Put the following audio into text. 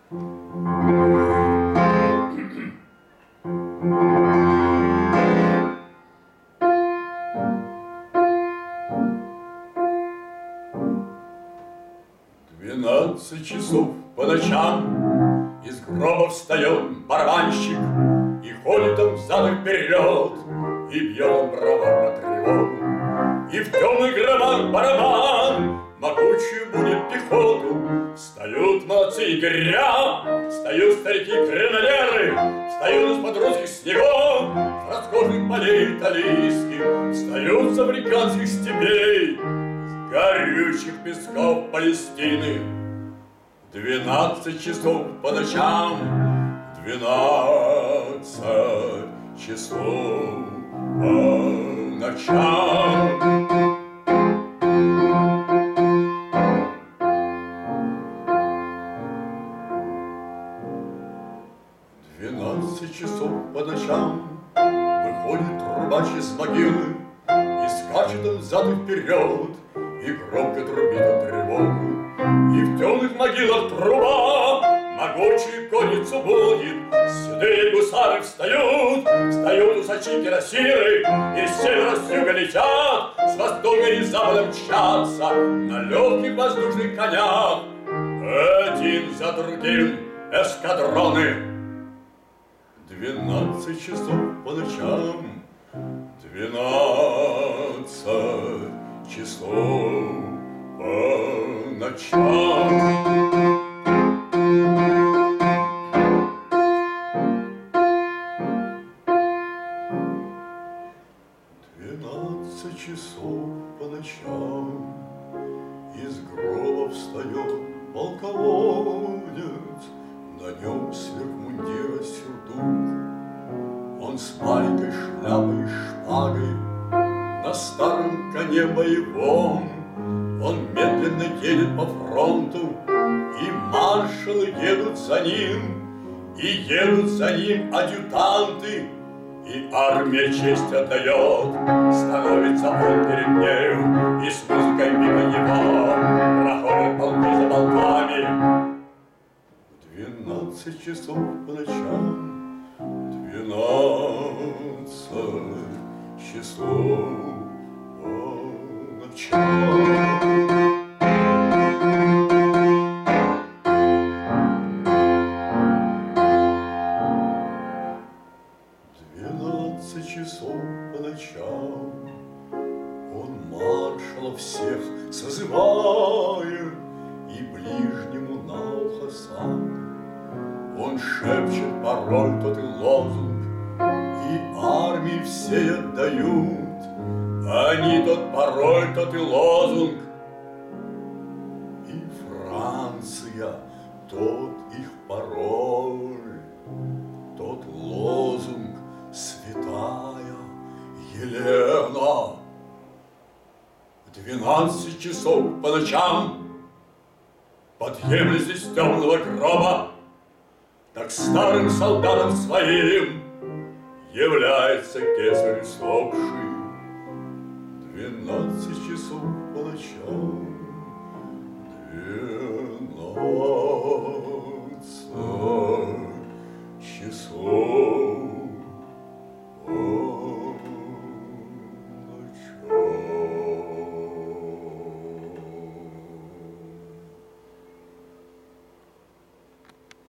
Часов по ночам из гроба встает барабанщик и ходит он взад и вперед, и бьет он браварно тревогу. И в темных гробах барабан могучую будет пехоту. Встают молодцы егеря, встают старики-гренадеры, встают из-под русских снегов, с роскошных полей италийских, встают с африканских степей, с горючих песков Палестины. 12 часов по ночам, 12 часов по ночам. 12 часов по ночам выходит трубач из могилы, и скачет он взад и вперед, и громко трубит он тревогу. И в темных могилах труба могучую конницу будет. Седые гусары встают, встают усачи кирасиры, и с севера с юга летят, с востока и запада мчатся на легких воздушных конях. Один за другим эскадроны. 12 часов по ночам, 12 часов по ночам. 12 часов по ночам из гроба встает полководец, на нем сверх мундира сюртук. Он с маленькой шляпой и шпагой на старом коне боевом. Он медленно едет по фронту, и маршалы едут за ним, и едут за ним адъютанты, и армия честь отдает. Становится он перед нею, и с музыкой мимо него проходят полки за полками. 12 часов по ночам, 12 часов по ночам. 12 часов по ночам он маршалов всех созывает и ближнему на ухо сам. Он шепчет пароль тот и лозунг, и армии все отдают. Они тот пароль, тот и лозунг, и Франция тот их пароль, тот лозунг, святая Елена. 12 часов по ночам подъемлись из темного гроба, так старым солдатам своим является кесарь усопший. 12 часов по ночам,